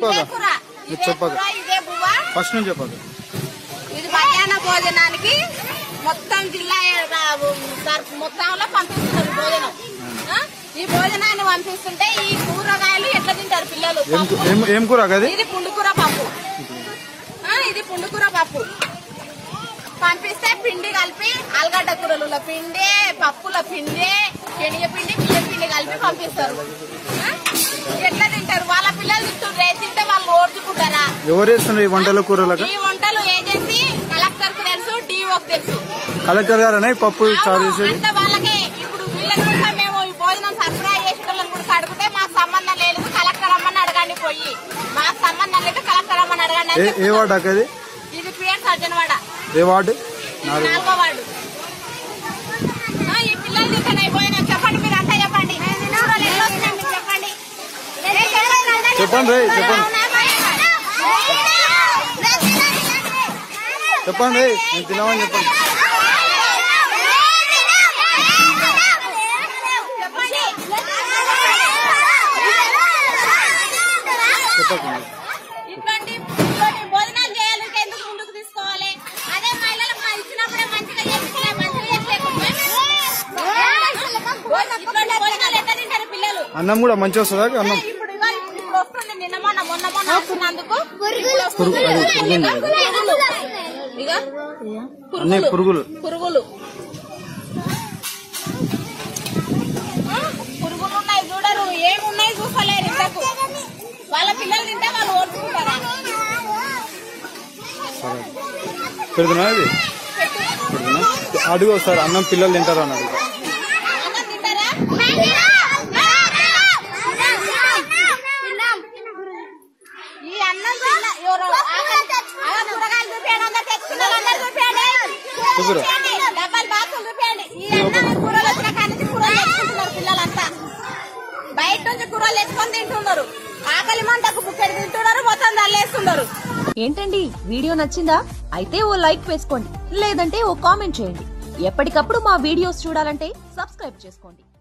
First నుంచి చెప్పదు. ఇది మధ్యాహ్న భోజనానికి మొత్తం జిల్లా మొత్తంలో పంపిస్తున్నారు భోజనం. ఈ భోజనాన్ని పంపిస్తుంటే ఈ కూరగాయలు ఎట్లా తింటారు పిల్లలు? ఏం కూర? ఇది పుండుకూర పప్పు. ఇది పుండుకూర పప్పు పంపిస్తే పిండి కలిపి ఆలుగడ్డ కూరల పిండి, పప్పుల పిండి, శనగ పిండి, బియ్యం పిండి కలిపి పంపిస్తారు. ఎట్లా తింటారు? వాళ్ళ పిల్లలు తింటే వాళ్ళు ఓర్చుకుంటారా? ఎవరు వేస్తున్నారు ఈ వంటలు కూరలు? ఈ వంటలు ఏజెన్సీ కలెక్టర్ కు తెలుసు, డిఓకి తెలుసు. కలెక్టర్ గారు పప్పు చారు చేసేది అంటే వాళ్ళకే. ఇప్పుడు వీళ్ళని కూడా మేము ఈ భోజనం సరఫరా చేసే వాళ్ళని కూడా అడిగితే మాకు సంబంధం లేదు, కలెక్టర్ అమ్మని అడగండి. పోయి మాకు సంబంధం లేదు, కలెక్టర్ అమ్మని అడగండి. ఏ వార్డు అక్కది? ఇది పిఎస్ సజ్జనవాడ. ఏ వార్డు? 4వ వార్డు. ఈ పిల్లలు తింటాను అయిపోయినా చెప్పండి, మీరు అంతా చెప్పండి. మీరు చెప్పండి చెప్పండి చెప్పండి నేను తినమని చెప్పండి. ఇట్లాంటి భోజనాలు చేయాలి, ఎందుకు ముందుకు తీసుకోవాలి? అదే మహిళలకు ఇచ్చినప్పుడే మంచిగా చేసుకోవాలి, మంచిగా భోజనాలు ఎట్లా తింటారు పిల్లలు? అన్నం కూడా మంచిగా వస్తుందా? అన్నం ఇప్పుడు వస్తుంది. మొన్న వస్తున్నందుకు పురుగులు ఉన్నాయి. చూడరు, ఏమున్నాయి చూసలేరు. ఇంతకు వాళ్ళ పిల్లలు తింటే వాళ్ళు ఓర్చుకుంటారా? పెడుతున్నా ఇది అడుగు వస్తారు. అన్నం పిల్లలు తింటారు అన్నారు. అన్నం తింటారా? ఈ అన్నం ఎవరు కూరగాయలు చూపించండి, అందరు తెచ్చుకున్నారు, అందరు చూపించండి, డబ్బాలు బాక్సులు చూపించండి. ఈ అన్నం కూరలు వచ్చిన కానీ కూరలు తెచ్చుకుంటున్నారు పిల్లలంతా. బయట నుంచి కూరలు తెచ్చుకొని తింటున్నారు. ఆకలి మంటకు బుక్కెడు తింటున్నారు, మొత్తం దల్లేస్తున్నారు. ఏంటండి వీడియో నచ్చిందా? అయితే ఓ లైక్ వేసుకోండి, లేదంటే ఓ కామెంట్ చేయండి. ఎప్పటికప్పుడు మా వీడియోస్ చూడాలంటే సబ్స్క్రైబ్ చేసుకోండి.